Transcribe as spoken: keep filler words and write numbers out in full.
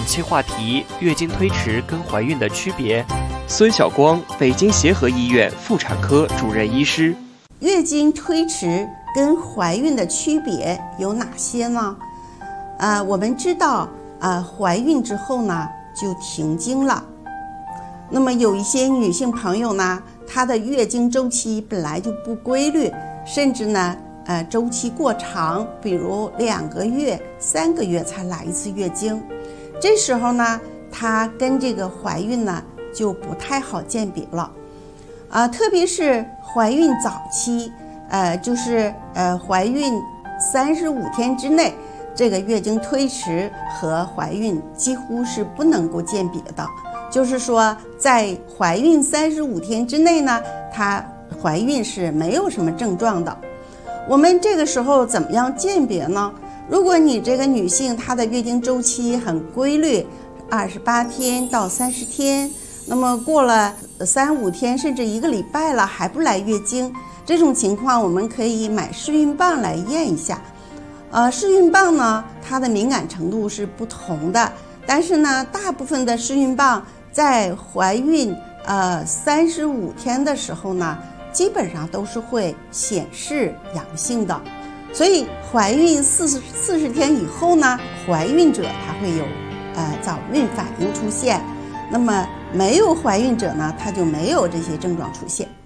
本期话题：月经推迟跟怀孕的区别。 孙晓光，北京协和医院妇产科主任医师。 月经推迟跟怀孕的区别有哪些呢？呃，我们知道，呃，怀孕之后呢就停经了。那么有一些女性朋友呢，她的月经周期本来就不规律，甚至呢，呃，周期过长，比如两个月、三个月才来一次月经。这时候呢，她跟这个怀孕呢就不太好鉴别了。啊，特别是怀孕早期，呃，就是呃怀孕三十五天之内，这个月经推迟和怀孕几乎是不能够鉴别的。就是说，在怀孕三十五天之内呢，她怀孕是没有什么症状的。我们这个时候怎么样鉴别呢？如果你这个女性她的月经周期很规律，二十八天到三十天，那么过了三五天甚至一个礼拜了还不来月经，这种情况我们可以买试孕棒来验一下。呃，试孕棒呢，它的敏感程度是不同的，但是呢，大部分的试孕棒在怀孕呃三十五天的时候呢，基本上都是会显示阳性的。所以怀孕四十四十天以后呢，怀孕者他会有呃早孕反应出现，那么没有怀孕者呢，他就没有这些症状出现。